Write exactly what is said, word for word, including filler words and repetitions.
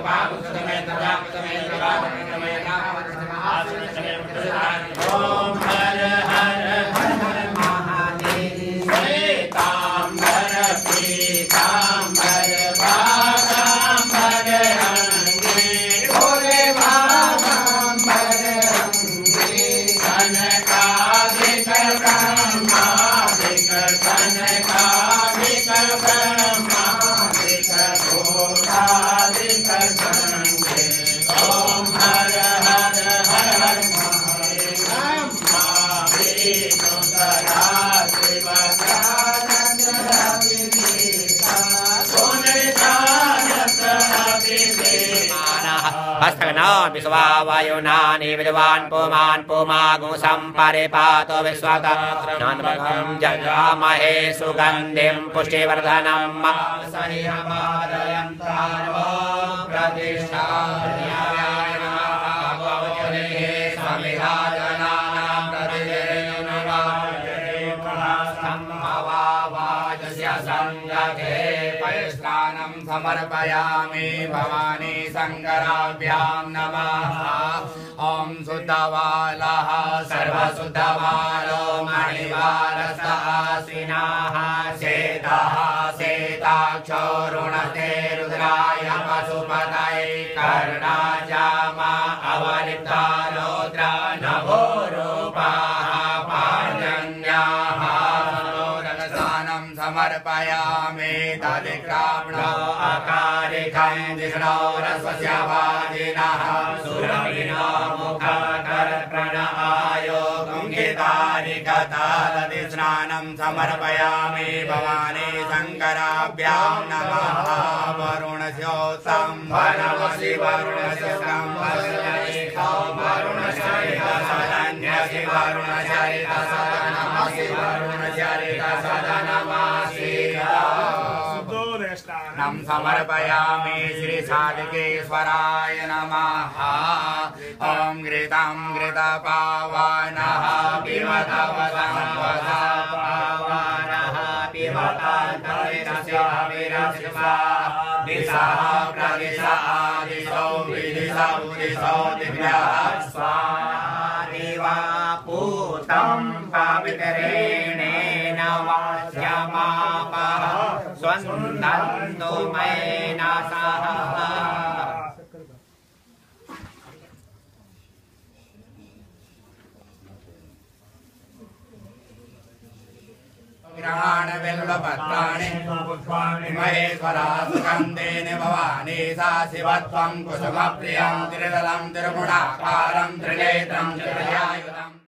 ओम हर हर हर हर महादेव श्वेतांबर पीतांबर बागांबर अंगे भोले बागांबर अंगे सनकादिक ब्रह्मादिक सनकादिक ब्रह्मादिक भूतादिक संगे ओम हर हर हर हर हस्तगना विश्वा वायुनानि विद्वान् पुमान् पुमागुं सम्परिपातो विश्वतम् जगामहे सुगन्धिं पुष्टिवर्धनम् स्नानं समर्पयामि भवानी शंकराभ्यां नमः। ओम शुद्धवालः सर्वशुद्धवालो मणिवालसासिनाः सेतः सेताक्षो रुणते रुद्राय पशुपतये कर्णाजामा अवलिप्ता रुद्रा नभो रूपाः पार्जन्याः समर्पयामि तदिक्रामणो अकारिकं जिष्णोरस्वस्यवादिनः सुरविनो मुखकरप्रणआयो गुङ्गितारिकतादि स्नानं समर्पयामि भवानी शङ्कराभ्यां नमः। वरुणस्योत्सं वनमसि वरुणस्योत्सं वरुणशरितसदन्यसि वरुणशरितसदनमसि वरुणशरितसदनमसि नम समर्पयामि श्री साधकेश्वराय नमः। ओम घृतं घृतपावनः पिबतवतं पावनः पिबतान्तरितस्य विरस्वा दिशः प्रदिशादिशो विदिशो दिशो दिव्यः स्वादिवा पूतं पवित्रेणेन वाच्यमापः स्वन्दन्तु मयेन सह ग्रहाण बिल्वपत्राणि महेश्वरा सुगन्धेन भवानी सा शिवत्वं कुसुमप्रियं त्रिदलं त्रिगुणाकारं त्रिनेत्रं त्रिदयायुधम्।